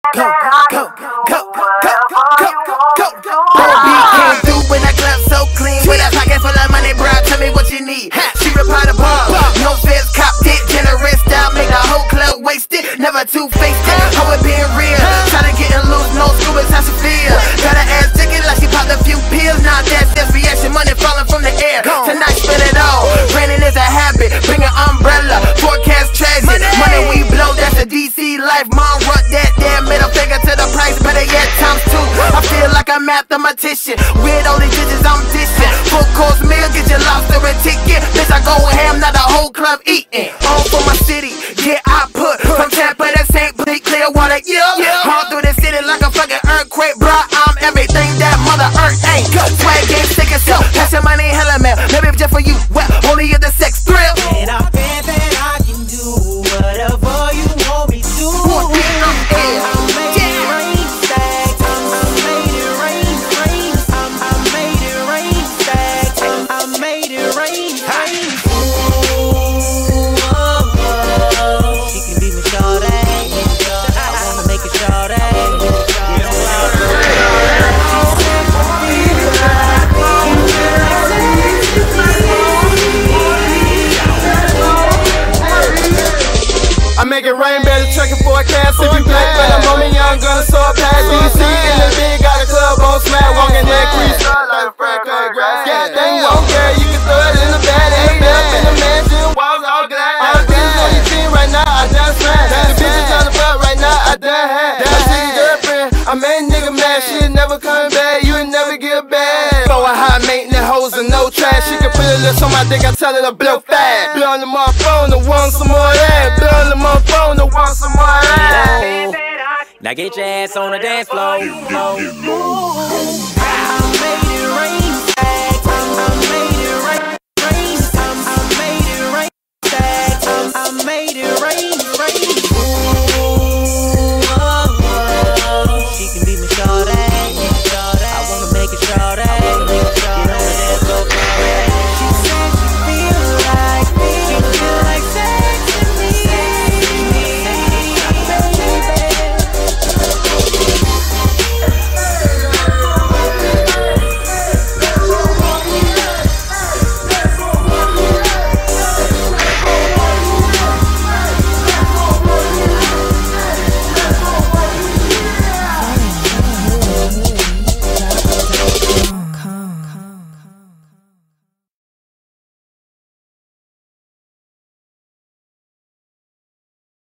go, go, go, go, go, go. That beat came through when that club so clean. With a pocket full of money, bro, tell me what you need. She replied to Bob, no feds, copped it. Generous style, make the whole club wasted. Never two-faced it, how it being real. Tryna get loose, no scuba, how she feel. Got her ass ticket like she popped a few pills. Now that's reaction, money falling from the air. Tonight spend it all, raining is a habit. Bring an umbrella, forecast tragic. Money we blow, that's a DC life. Mom run that damn middle finger to the price, better yet times two. I feel like a mathematician, with all these digits I'm dishing. Full course meal, get your lobster and ticket. Bitch, I go ham, not the whole club eating. All for my city, yeah I put from Tampa to St. Pete, Clearwater, yeah. All through the city like a fucking earthquake, bro. I'm everything that Mother Earth ain't. Swag game sick as hell, pass your money hella mail. Maybe just for you, well, only if the sex thrill. And I bet that I can do whatever you want me to. I make it rain, better trucking for a cash. If you black, but I'm on me young gun, so I pass DC. In the big, got a club on smack, walking that crease. Like a frack cut grass. God dang, won't care, you can throw it in the bed, and up in the mansion, walls all glass. All things on your team right now, I done smashed. The bitches trying to fuck right now, I done had. I see your girlfriend, I made nigga mad. She ain't never coming back, you ain't never get back. Throw a high maintenance hoes and no trash. She can put her lips on my dick, I tell her to blow fast. Blow on the motherfucker, want some more of that. Blow on the motherfucker, want some more of that. Now get your ass on the dance floor. I made it rain. I made it rain.